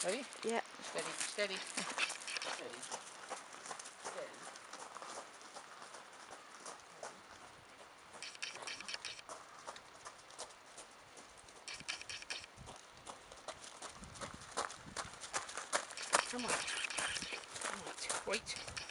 Ready? Yeah. Steady, steady. Steady. Steady. Come on. Come on. Wait.